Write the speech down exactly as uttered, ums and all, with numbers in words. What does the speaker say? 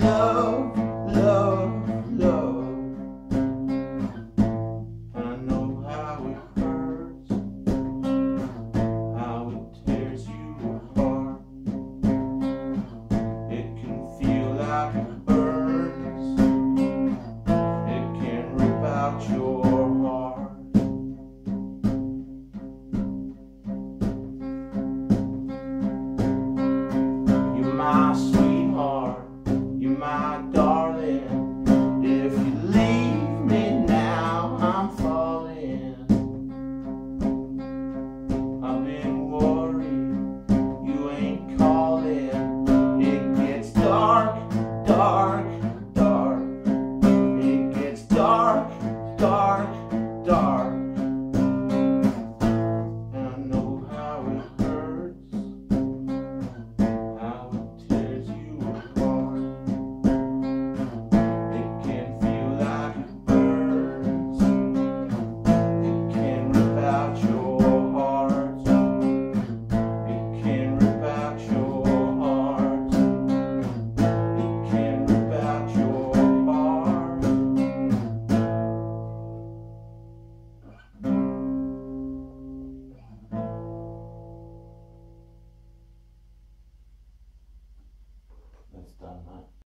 love, love, love. I know how it hurts, how it tears you apart. It can feel like it burns, it can rip out your heart. You're my sweetheart, you're my darling. If you leave me now, I'm falling. I've been worried, you ain't calling. It gets dark